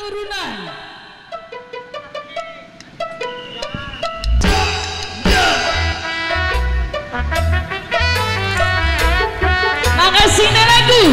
turunan. Makasih lagu.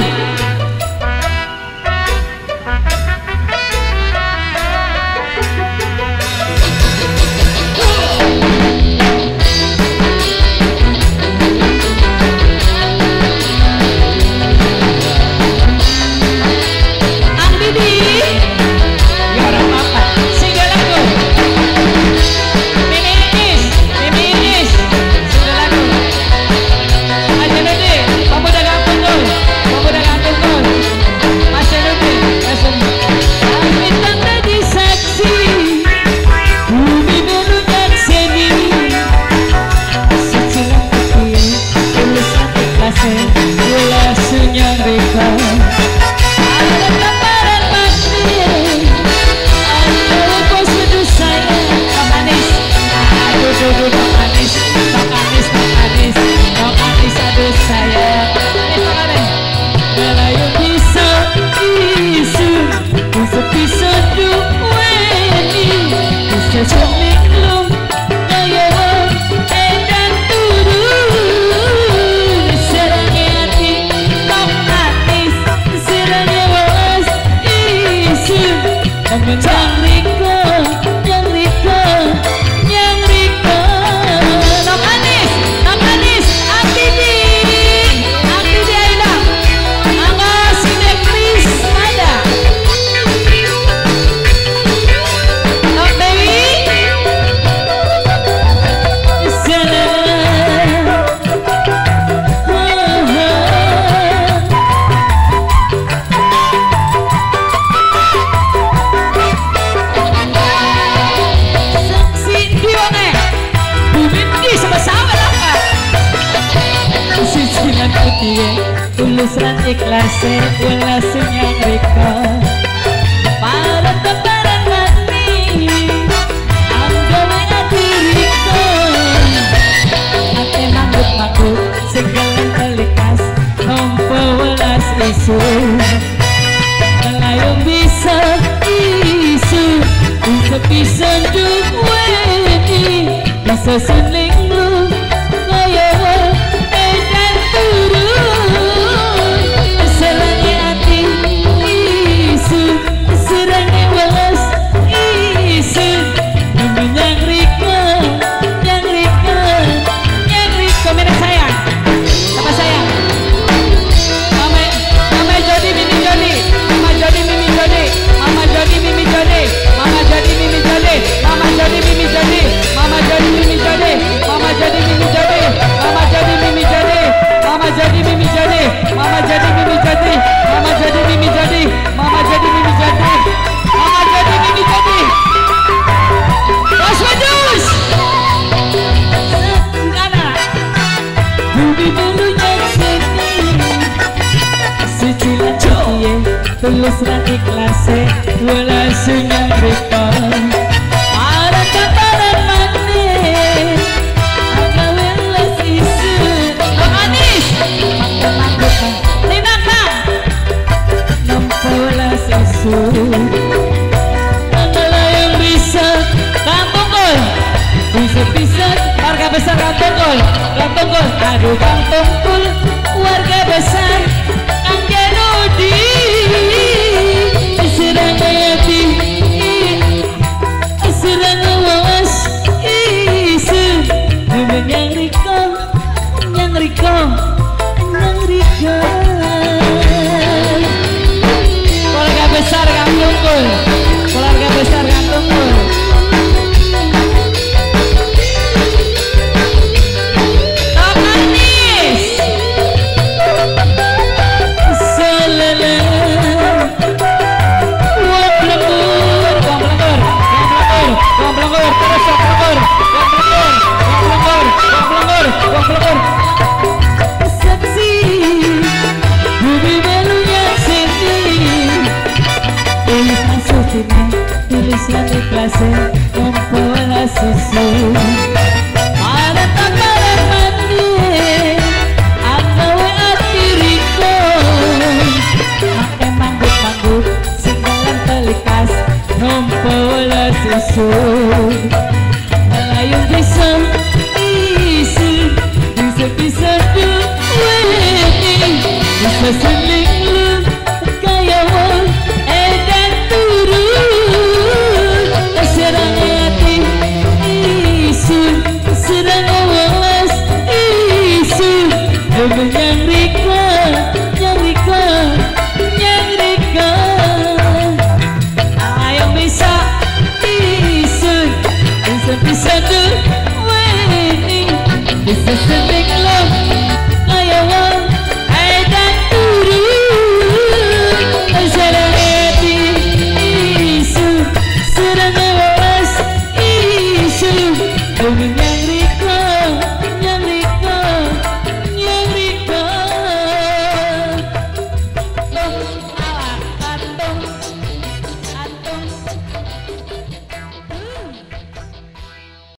Tulus lan ikhlase welasnya mereka para tebaran mati anggawe adiriko ate manggut-manggut segala telikas nompo welas isu melayung bisa isu bisa duweni bisa seling lu tulus lan ikhlase welasnya mereka para kataran manis agawe welas isu manis manggut-manggut tinakang nompo welas isu adalah yang bisa kampungkul bisa warga besar kampungkul aduh kampungkul warga besar tulis lan ikhlase nompo welas isu para takaran mati agawe atiriko make manggut-manggut sing dalam telikas susun Alayong bisa isi bisa duweni bisa seling